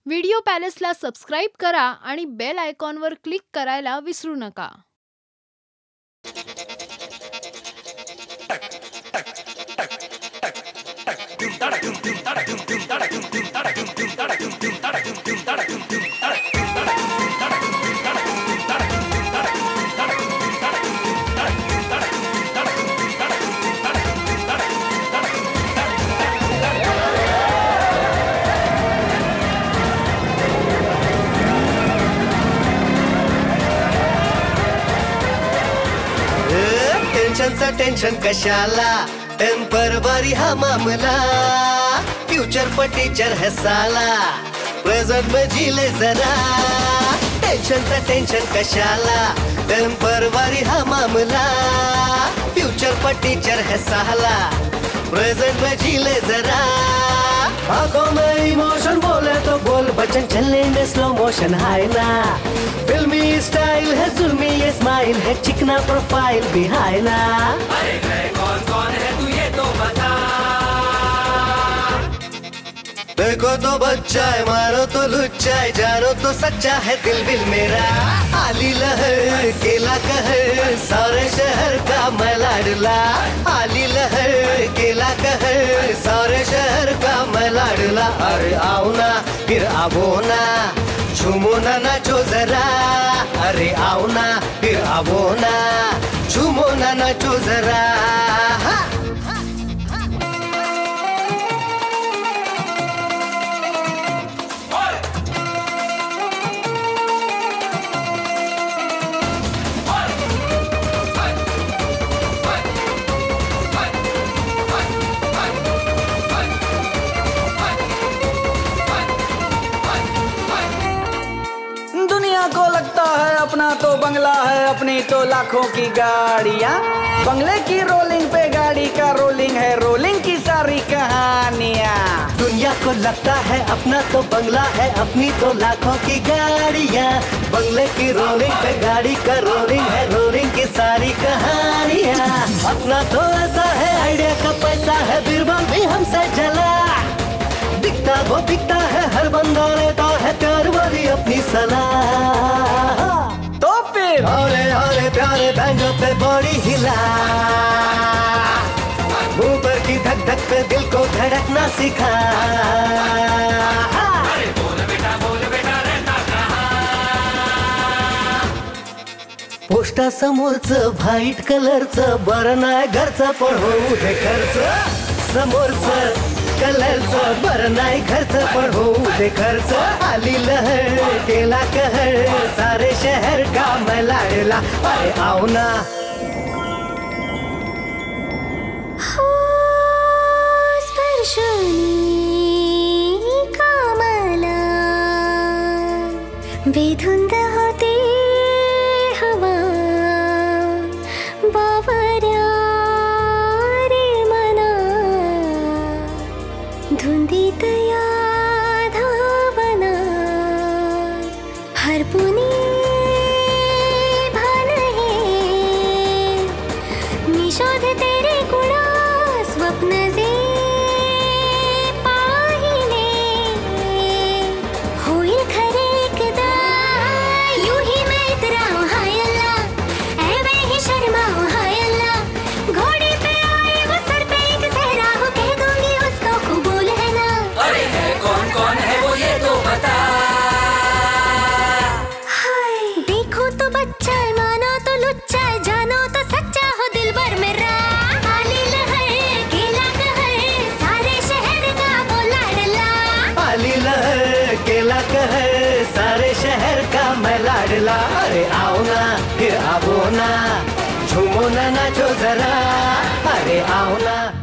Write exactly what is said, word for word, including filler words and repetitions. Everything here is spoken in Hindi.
व्हिडिओ पॅलेसला सबस्क्राईब करा आणि बेल आयकॉनवर क्लिक करायला विसरू नका. टेन्शनचा टेन्शन कशाला, टेम्पररी हा मामला. फ्यूचर पर टीचर है साला, प्रेजेंट में जी ले जरा. टेन्शनचा टेन्शन कशाला, टेम्पररी हा मामला. फ्यूचर पर टीचर है साला, प्रेजेंट में जी ले जरा. आंखों में इमोशन बोले तो बोल बचन, चलने में स्लो मोशन हाय ना. फिल्मी स्टाइल है, जुल्मी ये स्माइल है, चिकना प्रोफाइल भी हाय ना. अरे है कौन कौन है तू ये तो बता. देखो तो बच्चा है, मारो तो लुच्चा है, जानो तो सच्चा है दिल दिल मेरा. आली लहर केला कहर, सारे शहर का मैं लाडला. आली लहर केला कहर, सारे शहर का मैं लाडला. अरे आओ ना फिर आवो ना, झूमो ना नाचो जरा. अरे आओ ना फिर आवो ना, झूमो ना नाचो जरा. को लगता है अपना तो बंगला है, अपनी तो लाखों की गाड़ियाँ. बंगले की रोलिंग पे गाड़ी का रोलिंग है, रोलिंग की सारी कहानियाँ. दुनिया को लगता है अपना तो बंगला है, अपनी तो लाखों की गाड़ियाँ. बंगले की रोलिंग पे गाड़ी का रोलिंग है, रोलिंग की सारी कहानियाँ. अपना तो ऐसा है, आइडिया का पैसा है, बीरबल भी हमसे जला. दिखता वो दिखता है, हर बंदा लेता है प्यार वाली अपनी सलाह. तो फिर हौले हौले प्यारे बैंजो पे बॉडी हिला. ऊपर की धक धक पे दिल को धड़कना सिखा. अरे बोल बेटा बोल बेटा रहता कहाँ. पोस्टा समोरचं व्हाईट कलरचं, बरं नाही घरचं पण होऊ दे खर्च. समोरचं कलरचं बरं नाही घरचं पण होऊ दे खर्च. आली लहर केला कहर, सारे शहर का मैं लाडला. अरे आओ ना. हो स्पर्शनी कामला, बेधुंद होते हवा बावऱ्या रे मना. धुंदीत या धावना, हरपुनी भान है. मी शोधते रे कुणा स्वप्न जे पाहिले. होईल खरे एकदा यूही मैं इतराऊं हाय अल्लाह. ऐवे ही शर्माऊं हाय अल्लाह. घोड़े पे आए वो सर पे एक सहरा हो, कह दूंगी उसको कबूल है ना. अरे है कौन कौन है वो ये तो बता. हाय देखो तो बच्चा है, मानो तो लुच्चा है, जानो तो सच्चा हो दिलबर मेरा. आली लहर केला कहर, सारे शहर का वो लाडला. आली लहर केला कहर, सारे शहर का मैं लाडला. अरे आओ ना फिर आवो ना, झूमो ना नाचो जरा. अरे आओ ना.